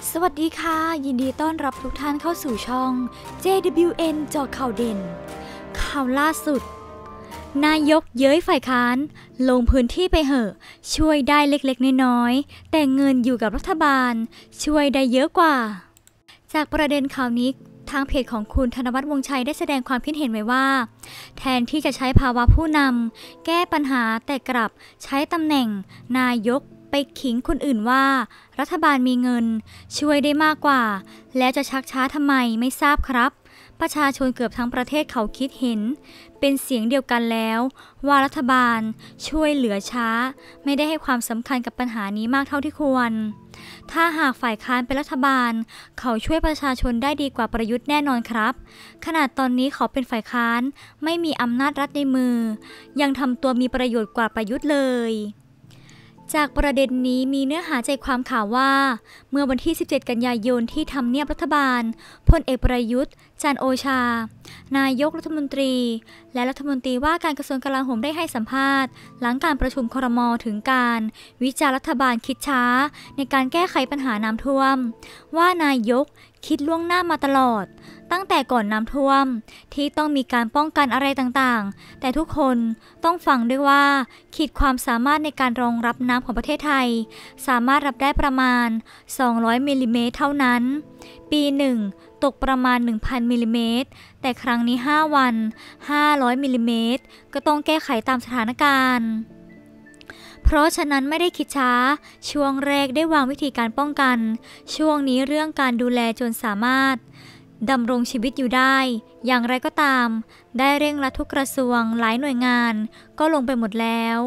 สวัสดีค่ะยินดีต้อนรับทุกท่านเข้าสู่ช่อง JWN เจาะข่าวเด่นข่าวล่าสุดนายกเย้ยฝ่ายค้านลงพื้นที่ไปเหอะช่วยได้เล็กๆน้อยๆแต่เงินอยู่กับรัฐบาลช่วยได้เยอะกว่าจากประเด็นข่าวนี้ทางเพจของคุณธนวัฒน์วงศ์ชัยได้แสดงความคิดเห็นไว้ว่าแทนที่จะใช้ภาวะผู้นำแก้ปัญหาแต่กลับใช้ตำแหน่งนายกไปขิงคนอื่นว่ารัฐบาลมีเงินช่วยได้มากกว่าแล้วจะชักช้าทำไมไม่ทราบครับประชาชนเกือบทั้งประเทศเขาคิดเห็นเป็นเสียงเดียวกันแล้วว่ารัฐบาลช่วยเหลือช้าไม่ได้ให้ความสำคัญกับปัญหานี้มากเท่าที่ควรถ้าหากฝ่ายค้านเป็นรัฐบาลเขาช่วยประชาชนได้ดีกว่าประยุทธ์แน่นอนครับขนาดตอนนี้เขาเป็นฝ่ายค้านไม่มีอำนาจรัฐในมือยังทำตัวมีประโยชน์กว่าประยุทธ์เลยจากประเด็นนี้มีเนื้อหาใจความข่าวว่าเมื่อวันที่17กันยายนที่ทำเนียบรัฐบาลพลเอกประยุทธ์จันทร์โอชานายกรัฐมนตรีและรัฐมนตรีว่าการกระทรวงกลาโหมได้ให้สัมภาษณ์หลังการประชุมครม.ถึงการวิจารณ์รัฐบาลคิดช้าในการแก้ไขปัญหาน้ำท่วมว่านายกคิดล่วงหน้ามาตลอดตั้งแต่ก่อนน้ำท่วมที่ต้องมีการป้องกันอะไรต่างๆแต่ทุกคนต้องฟังด้วยว่าขีดความสามารถในการรองรับน้ำของประเทศไทยสามารถรับได้ประมาณ200มิลลิเมตรเท่านั้นปีหนึ่งตกประมาณ 1,000 มิลลิเมตรแต่ครั้งนี้5วัน500มิลลิเมตรก็ต้องแก้ไขตามสถานการณ์เพราะฉะนั้นไม่ได้คิดช้าช่วงแรกได้วางวิธีการป้องกันช่วงนี้เรื่องการดูแลจนสามารถดำรงชีวิตอยู่ได้อย่างไรก็ตามได้เร่งรัดทุกกระทรวงหลายหน่วยงานก็ลงไปหมดแล้ว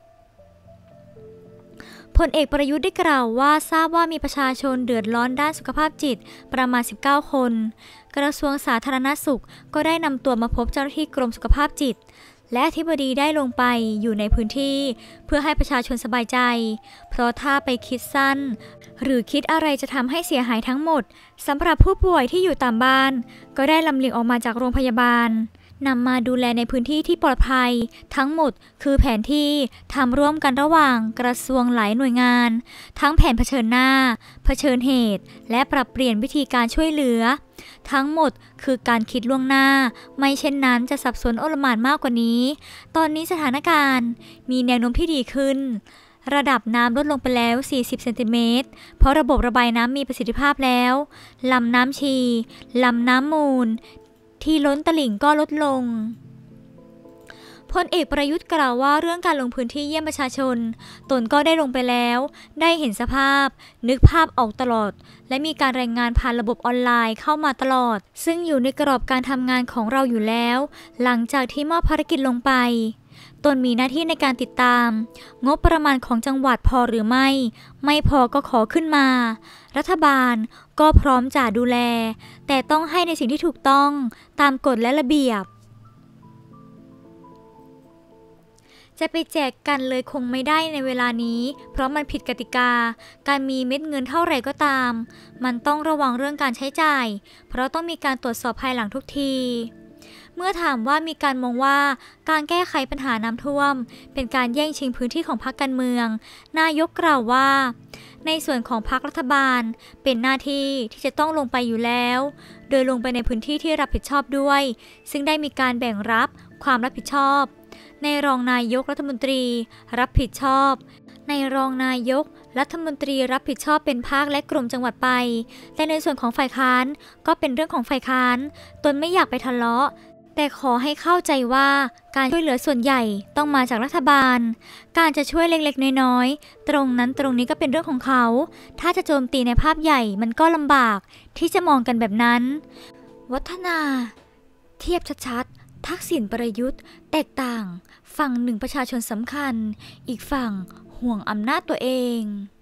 พลเอกประยุทธ์ได้กล่าวว่าทราบว่ามีประชาชนเดือดร้อนด้านสุขภาพจิตประมาณ19คนกระทรวงสาธารณสุขก็ได้นำตัวมาพบเจ้าหน้าที่กรมสุขภาพจิตและอธิบดีได้ลงไปอยู่ในพื้นที่เพื่อให้ประชาชนสบายใจเพราะถ้าไปคิดสั้นหรือคิดอะไรจะทำให้เสียหายทั้งหมดสำหรับผู้ป่วยที่อยู่ตามบ้านก็ได้ลำเลียงออกมาจากโรงพยาบาลนำมาดูแลในพื้นที่ที่ปลอดภัยทั้งหมดคือแผนที่ทำร่วมกันระหว่างกระทรวงหลายหน่วยงานทั้งแผนเผชิญหน้าเผชิญเหตุและปรับเปลี่ยนวิธีการช่วยเหลือทั้งหมดคือการคิดล่วงหน้าไม่เช่นนั้นจะสับสนโอลหม่านมากกว่านี้ตอนนี้สถานการณ์มีแนวโน้มที่ดีขึ้นระดับน้ำลดลงไปแล้ว40เซนติเมตรเพราะระบบระบายน้ำมีประสิทธิภาพแล้วลำน้ำชีลำน้ำมูลที่ล้นตลิ่งก็ลดลงพลเอกประยุทธ์กล่าวว่าเรื่องการลงพื้นที่เยี่ยมประชาชนตนก็ได้ลงไปแล้วได้เห็นสภาพนึกภาพออกตลอดและมีการรายงานผ่านระบบออนไลน์เข้ามาตลอดซึ่งอยู่ในกรอบการทำงานของเราอยู่แล้วหลังจากที่มอบภารกิจลงไปตนมีหน้าที่ในการติดตามงบประมาณของจังหวัดพอหรือไม่พอก็ขอขึ้นมารัฐบาลก็พร้อมจะดูแลแต่ต้องให้ในสิ่งที่ถูกต้องตามกฎและระเบียบจะไปแจกกันเลยคงไม่ได้ในเวลานี้เพราะมันผิดกติกาการมีเม็ดเงินเท่าไหร่ก็ตามมันต้องระวังเรื่องการใช้จ่ายเพราะต้องมีการตรวจสอบภายหลังทุกทีเมื่อถามว่ามีการมองว่าการแก้ไขปัญหาน้ำท่วมเป็นการแย่งชิงพื้นที่ของพรรคการเมืองนายกกล่าวว่าในส่วนของพรรครัฐบาลเป็นหน้าที่ที่จะต้องลงไปอยู่แล้วโดยลงไปในพื้นที่ที่รับผิดชอบด้วยซึ่งได้มีการแบ่งรับความรับผิดชอบในรองนายกรัฐมนตรีรับผิดชอบในรองนายกรัฐมนตรีรับผิดชอบเป็นภาคและกรมจังหวัดไปแต่ในส่วนของฝ่ายค้านก็เป็นเรื่องของฝ่ายค้านตนไม่อยากไปทะเลาะแต่ขอให้เข้าใจว่าการช่วยเหลือส่วนใหญ่ต้องมาจากรัฐบาลการจะช่วยเล็กๆน้อยๆตรงนั้นตรงนี้ก็เป็นเรื่องของเขาถ้าจะโจมตีในภาพใหญ่มันก็ลำบากที่จะมองกันแบบนั้นวัฒนาเทียบชัดๆทักษิณประยุทธ์แตกต่างฝั่งหนึ่งประชาชนสำคัญอีกฝั่งห่วงอำนาจตัวเอง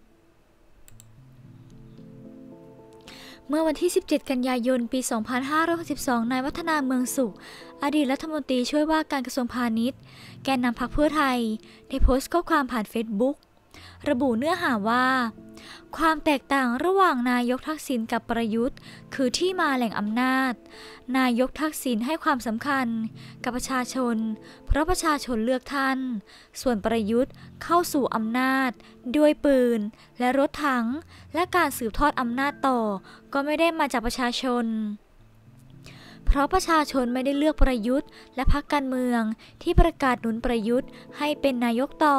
เมื่อวันที่17กันยายนปี2562นายวัฒนาเมืองสุขอดีตรัฐมนตรีช่วยว่าการกระทรวงพาณิชย์แกนนำพรรคเพื่อไทยได้โพสต์ข้อความผ่านเฟซบุ๊กระบุเนื้อหาว่าความแตกต่างระหว่างนายกทักษิณกับประยุทธ์คือที่มาแหล่งอำนาจนายกทักษิณให้ความสำคัญกับประชาชนเพราะประชาชนเลือกท่านส่วนประยุทธ์เข้าสู่อำนาจด้วยปืนและรถถังและการสืบทอดอำนาจต่อก็ไม่ได้มาจากประชาชนเพราะประชาชนไม่ได้เลือกประยุทธ์และพรรคการเมืองที่ประกาศหนุนประยุทธ์ให้เป็นนายกต่อ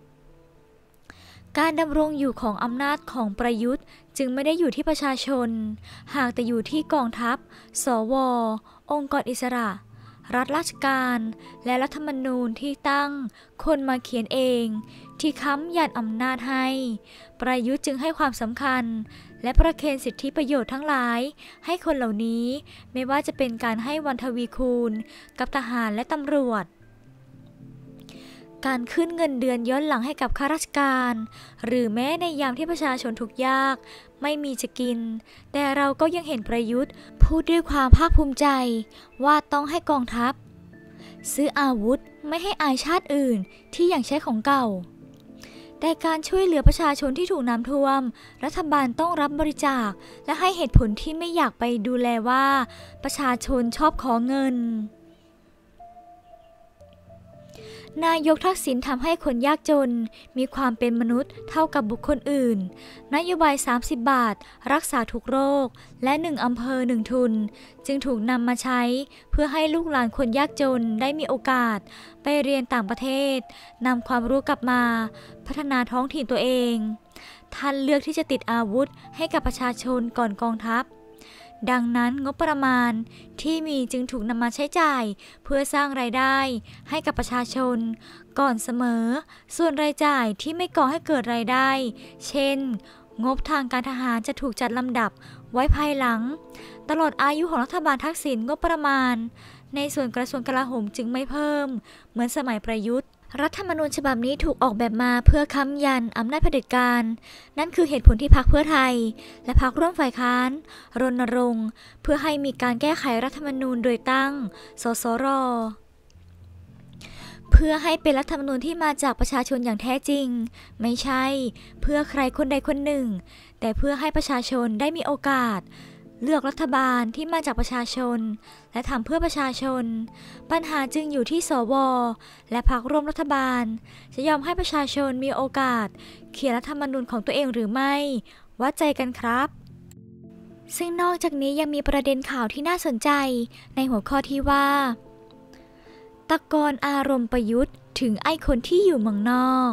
การดำรงอยู่ของอำนาจของประยุทธ์จึงไม่ได้อยู่ที่ประชาชนหากแต่อยู่ที่กองทัพสวองค์กรอิสระรัฐราชการและรัฐธรรมนูญที่ตั้งคนมาเขียนเองที่ค้ำยันอำนาจให้ประยุทธ์จึงให้ความสำคัญและประเคนสิทธิประโยชน์ทั้งหลายให้คนเหล่านี้ไม่ว่าจะเป็นการให้วันทวีคูณกับทหารและตำรวจการขึ้นเงินเดือนย้อนหลังให้กับข้าราชการหรือแม้ในยามที่ประชาชนทุกข์ยากไม่มีจะกินแต่เราก็ยังเห็นประยุทธ์พูดด้วยความภาคภูมิใจว่าต้องให้กองทัพซื้ออาวุธไม่ให้อายชาติอื่นที่ยังใช้ของเก่าแต่การช่วยเหลือประชาชนที่ถูกน้ำท่วมรัฐบาลต้องรับบริจาคและให้เหตุผลที่ไม่อยากไปดูแลว่าประชาชนชอบขอเงินนายกทักษิณทำให้คนยากจนมีความเป็นมนุษย์เท่ากับบุคคลอื่นนโยบาย30 บาทรักษาทุกโรคและ1อำเภอ1ทุนจึงถูกนำมาใช้เพื่อให้ลูกหลานคนยากจนได้มีโอกาสไปเรียนต่างประเทศนำความรู้กลับมาพัฒนาท้องถิ่นตัวเองท่านเลือกที่จะติดอาวุธให้กับประชาชนก่อนกองทัพดังนั้นงบประมาณที่มีจึงถูกนำมาใช้จ่ายเพื่อสร้างรายได้ให้กับประชาชนก่อนเสมอส่วนรายจ่ายที่ไม่ก่อให้เกิดรายได้เช่นงบทางการทหารจะถูกจัดลำดับไว้ภายหลังตลอดอายุของรัฐบาลทักษิณงบประมาณในส่วนกระทรวงกลาโหมจึงไม่เพิ่มเหมือนสมัยประยุทธ์รัฐธรรมนูญฉบับนี้ถูกออกแบบมาเพื่อค้ำยันอำนาจเผด็จการนั่นคือเหตุผลที่พรรคเพื่อไทยและพรรคร่วมฝ่ายค้านรณรงค์เพื่อให้มีการแก้ไขรัฐธรรมนูญโดยตั้งสสร.เพื่อให้เป็นรัฐธรรมนูญที่มาจากประชาชนอย่างแท้จริงไม่ใช่เพื่อใครคนใดคนหนึ่งแต่เพื่อให้ประชาชนได้มีโอกาสเลือกรัฐบาลที่มาจากประชาชนและทำเพื่อประชาชนปัญหาจึงอยู่ที่สวและพรรคร่วมรัฐบาลจะยอมให้ประชาชนมีโอกาสเขียนรัฐธรรมนูญของตัวเองหรือไม่วัดใจกันครับซึ่งนอกจากนี้ยังมีประเด็นข่าวที่น่าสนใจในหัวข้อที่ว่าตะกอนอารมณ์ประยุทธ์ถึงไอ้คนที่อยู่เมืองนอก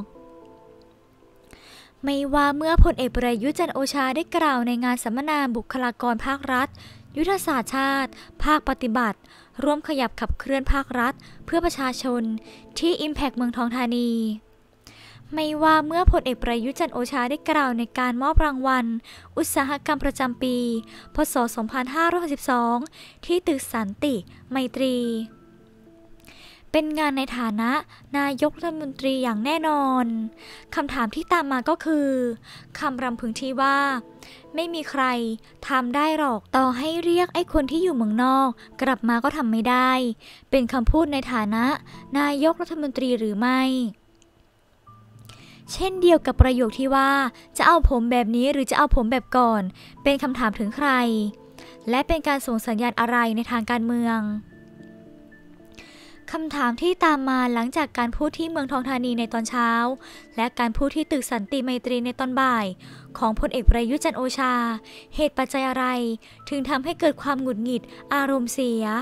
ไม่ว่าเมื่อพลเอกประยุทธ์จันทร์โอชาได้กล่าวในงานสัมมนาบุคลากรภาครัฐยุทธศาสตร์ชาติภาคปฏิบัติร่วมขยับขับเคลื่อนภาครัฐเพื่อประชาชนที่ Impact เมืองทองธานีไม่ว่าเมื่อพลเอกประยุทธ์จันทร์โอชาได้กล่าวในการมอบรางวัลอุตสาหกรรมประจำปีพ.ศ. 2562ที่ตึกสันติไมตรีเป็นงานในฐานะนายกรัฐมนตรีอย่างแน่นอนคำถามที่ตามมาก็คือคำรำพึงที่ว่าไม่มีใครทำได้หรอกต่อให้เรียกไอ้คนที่อยู่เมืองนอกกลับมาก็ทำไม่ได้เป็นคำพูดในฐานะนายกรัฐมนตรีหรือไม่เช่นเดียวกับประโยคที่ว่าจะเอาผมแบบนี้หรือจะเอาผมแบบก่อนเป็นคำถามถึงใครและเป็นการส่งสัญญาณอะไรในทางการเมืองคำถามที่ตามมาหลังจากการพูดที่เมืองทองธานีในตอนเช้าและการพูดที่ตึกสันติไมตรีในตอนบ่ายของพลเอกประยุทธ์จันทร์โอชาเหตุปัจจัยอะไรถึงทำให้เกิดความหงุดหงิดอารมณ์เสีย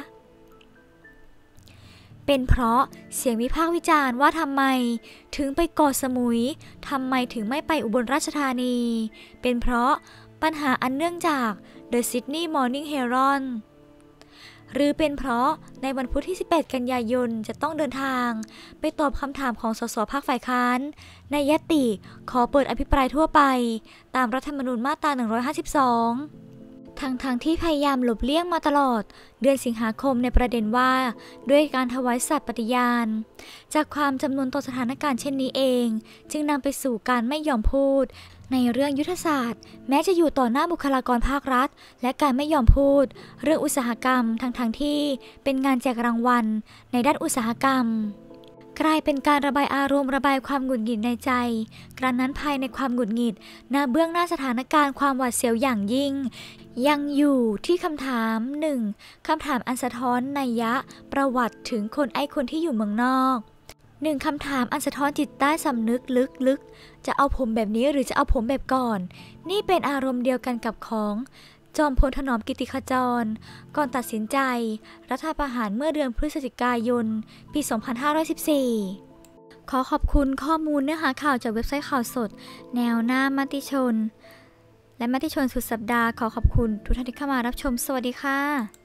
เป็นเพราะเสียงวิพากษ์วิจารณ์ว่าทำไมถึงไปเกาะสมุยทำไมถึงไม่ไปอุบลราชธานีเป็นเพราะปัญหาอันเนื่องจาก The Sydney Morning Heraldหรือเป็นเพราะในวันพุธที่18กันยายนจะต้องเดินทางไปตอบคำถามของสสพรรคฝ่ายค้านในญัตติขอเปิดอภิปรายทั่วไปตามรัฐธรรมนูญมาตรา152ทั้งที่พยายามหลบเลี่ยงมาตลอดเดือนสิงหาคมในประเด็นว่าด้วยการถวายสัตย์ปฏิญาณจากความจำนวนต่อสถานการณ์เช่นนี้เองจึงนำไปสู่การไม่ยอมพูดในเรื่องยุทธศาสตร์แม้จะอยู่ต่อหน้าบุคลากรภาครัฐและการไม่ยอมพูดเรื่องอุตสาหกรรมทั้งที่เป็นงานแจกรางวัลในด้านอุตสาหกรรมกลายเป็นการระบายอารมณ์ระบายความหงุดหงิดในใจกระนั้นภายในความหงุดหงิดณเบื้องหน้าสถานการณ์ความหวาดเสียวอย่างยิ่งยังอยู่ที่คำถาม 1. คำถามอันสะท้อนนัยยะประวัติถึงคนที่อยู่เมืองนอก1. คำถามอันสะท้อนจิตใต้สำนึกลึกๆจะเอาผมแบบนี้หรือจะเอาผมแบบก่อนนี่เป็นอารมณ์เดียวกันกับของจอมพลถนอมกิติขจรก่อนตัดสินใจรัฐประหารเมื่อเดือนพฤศจิกายนปี 2514 ขอขอบคุณข้อมูลเนื้อหาข่าวจากเว็บไซต์ข่าวสดแนวหน้ามติชนและมติชนสุดสัปดาห์ขอขอบคุณทุกท่านที่เข้ามารับชมสวัสดีค่ะ